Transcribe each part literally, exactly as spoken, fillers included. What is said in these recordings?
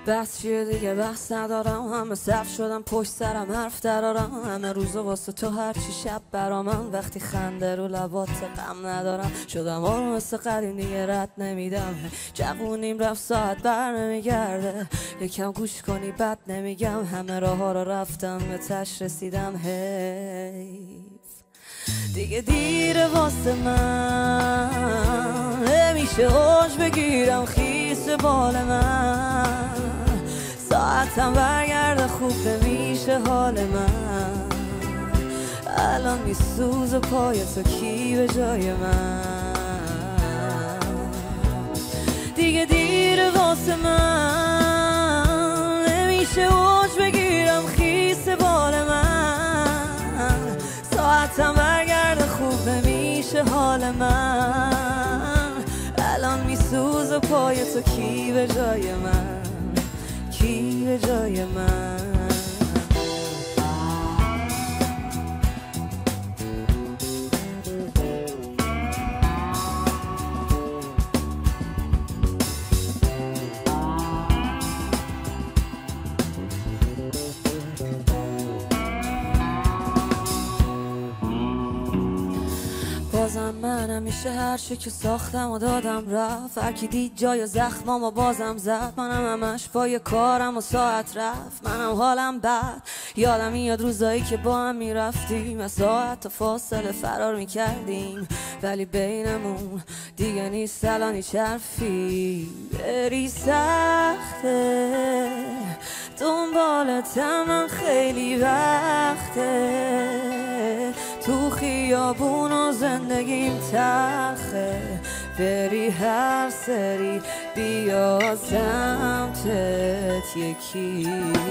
بس چیه دیگه بحث ندارم، همه صف شدم پشت سرم حرف درارم، همه روزا واسه تو هرچی شب برا من، وقتی خنده رو لبات غم ندارم، شدم آروم مثل قدیم دیگه رد نمیدم، جوونیم رفت ساعت بر نمیگرده، یکم گوش کنی بد نمیگم، همه راه ها رو رفتم به تش رسیدم، حیف دیگه دیره واسه من، نمیشه اوج بگیرم خیس بال من، ساعتم برگرده خوب نمیشه حال من، الان میسوزه پای تو کی به جای من، دیگه دیره واسه من، نمیشه اوج بگیرم خیس بال من، ساعتم برگرده خوب نمیشه حال من، الان میسوزه پای تو کی به جای من، کی به جای من. بازم من همیشه هر چی که ساختم و دادم رفت، هر کی دید جای زخمام و بازم زد، منم همش پای کارم و ساعت رفت، منم حالم بد، یادم میاد روزایی که با هم میرفتیم و ساعت تا فاصله فرار میکردیم، ولی بینمون دیگه نیست الان هیچ حرفی، بری سخته دنبالتم من خیلی وقته، تو خیابون و زندگیم تلخه، بری هر سری بیا سمتت یکی،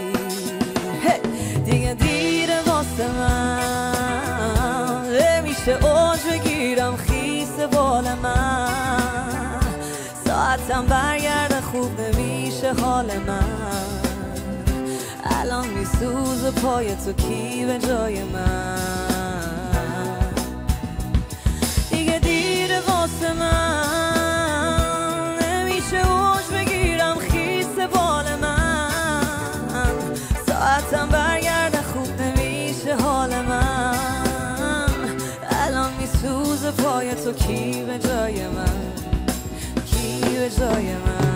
دیگه دیره واسه من، نمیشه اوج بگیرم خیس بال من، ساعتم برگرده خوب نمیشه حال من، الان میسوزه پای تو کی به جای من، دیگه دیره واسه من، نمیشه اوج بگیرم خیس بال من، ساعتم برگرده خوب نمیشه حال من، الان میسوزه پای تو کی به جای من، کی به جای من.